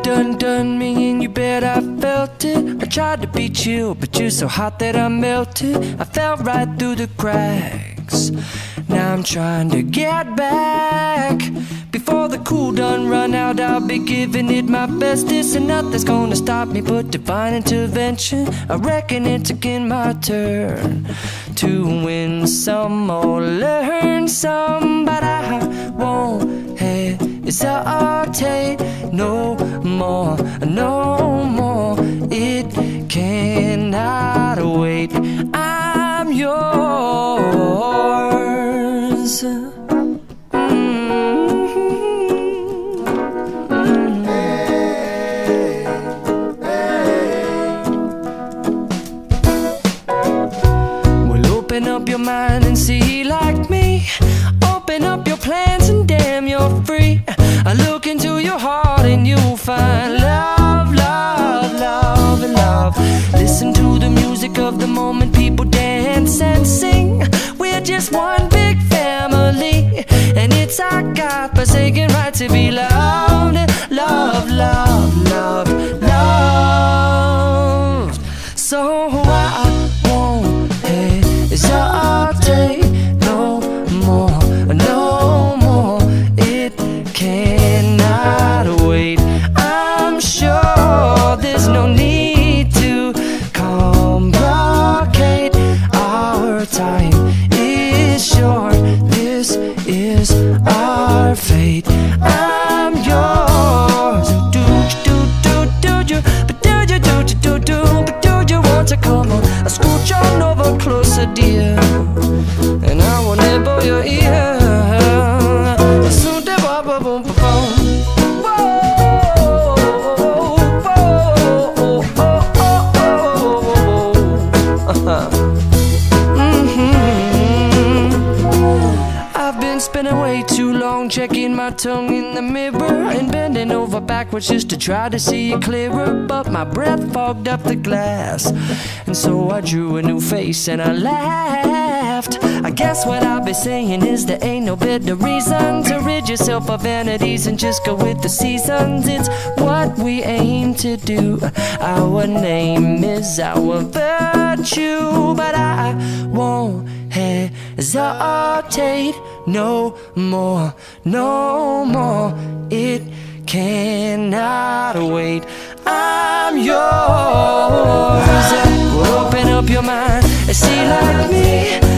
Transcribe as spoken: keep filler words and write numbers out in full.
done done me, and you bet I felt it. I tried to be chill, but you're so hot that I melted. I fell right through the cracks. Now I'm trying to get back. Before the cool done run out, I'll be giving it my bestest, and nothing's gonna stop me but divine intervention. I reckon it's again my turn to win some or learn some, but I won't hesitate no more, no more. It cannot wait. I'm yours. Open up your mind and see like me. Open up your plans and damn, you're free. I look into your heart and you'll find love, love, love, and love. Listen to the music of the moment, people dance and sing. We're just one big family, and it's our God-forsaken right to be loved. Love, love, love, love. So I won't hesitate no more, no more. It cannot wait. I'm sure there's no need to complicate. Our time is short. This is our fate. I'm yours. Do do do do do, but do you do do do, but do you want to come on? I scooch on over closer, dear, and I will nibble your ear. Soon the boom boom boom boom. Whoa, whoa, oh, oh, oh. I've been spending way too long checking my tongue in the mirror and bending over backwards just to try to see it clearer, but my breath fogged up the glass, and so I drew a new face and I laughed. I guess what I'll be saying is there ain't no better reason to rid yourself of vanities and just go with the seasons. It's what we aim to do. Our name is our virtue, but I won't hesitate no more, no more. It cannot wait. I'm yours. Open up your mind and see like me.